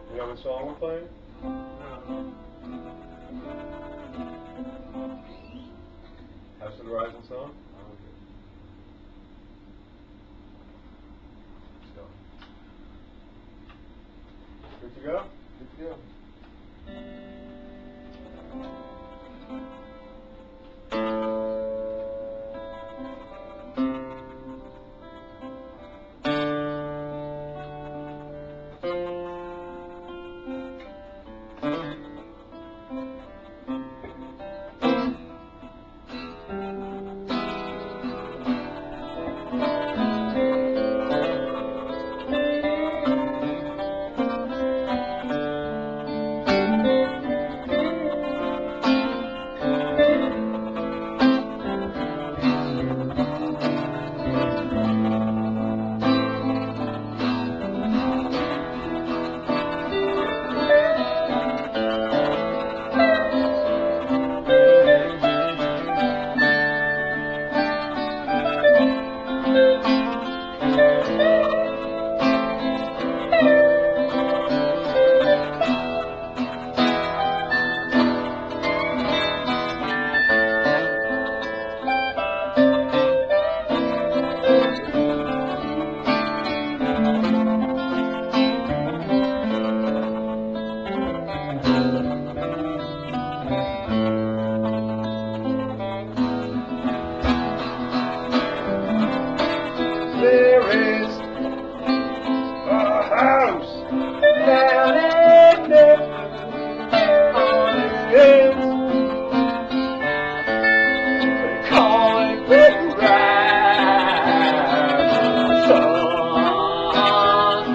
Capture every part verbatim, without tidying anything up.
You know the song we're playing? No. House of the Rising Sun? Oh, okay. Let's go. Good to go? Good to go. There is a house down in Memphis on the hills. They call it the Rising Sun.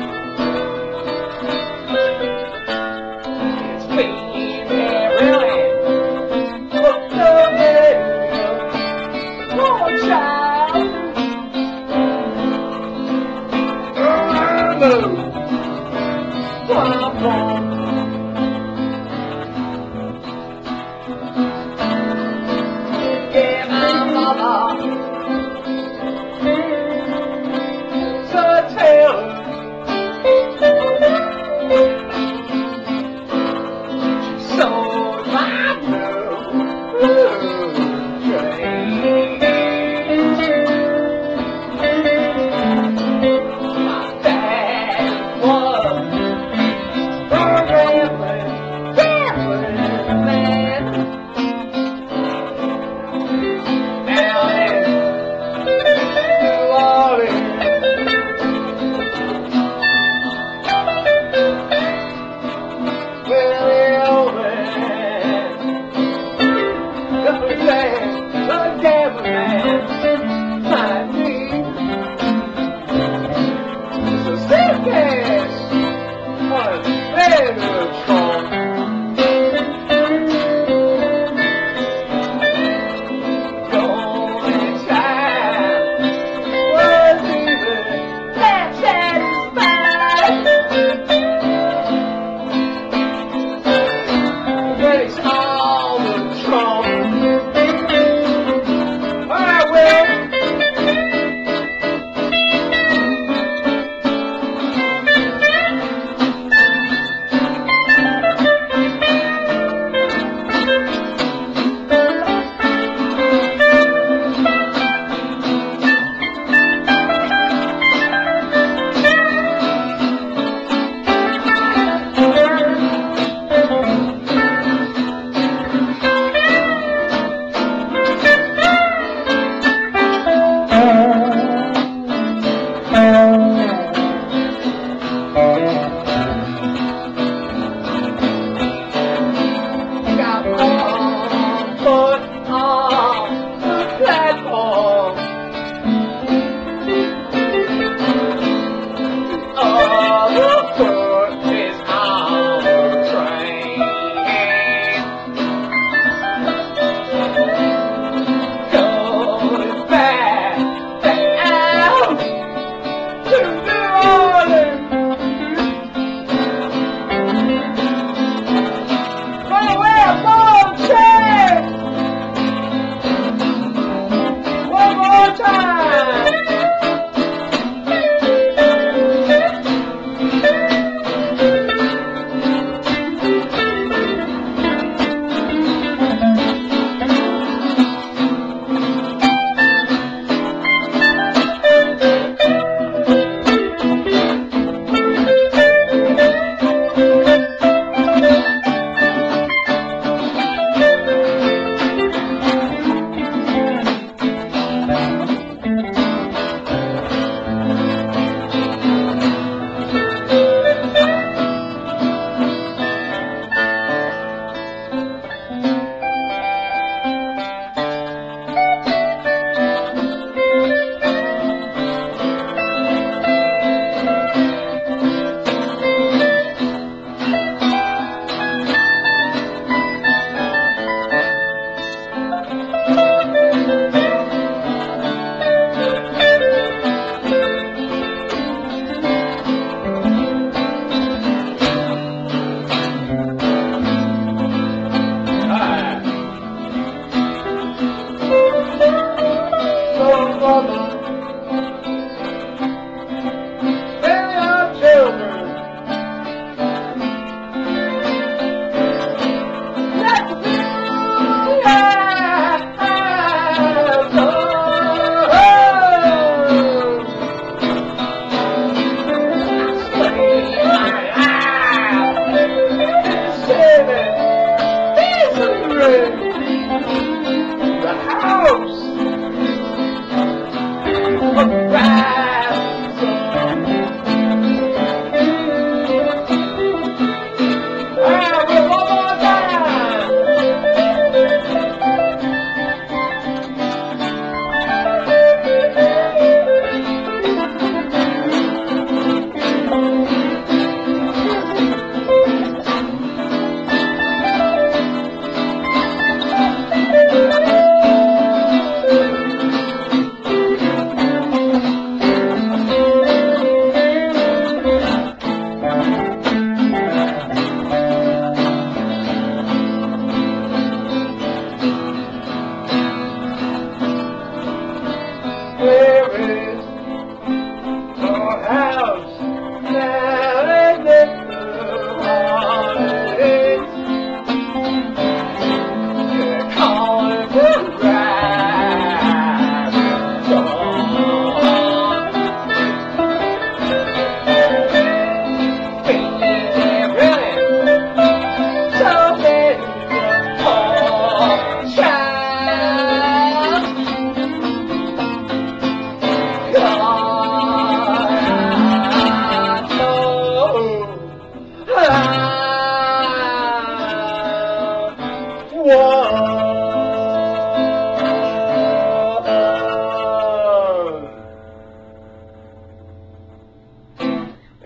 It's been there really for the middle of one child. Yeah, my mama, so tell her she sold my blue train. My dad was a gambling, gambling man. Down in New Orleans, well, the old man, the man, the gambling man, might be a suitcase on a Megatron. Going time was even that satisfied. But it's all the trouble. I will. Got one foot on the platform, the other foot is on the train. Going back down to New Orleans. Run away, I'm going to change. One more time.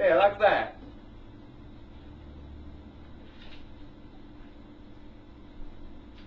Yeah, like that.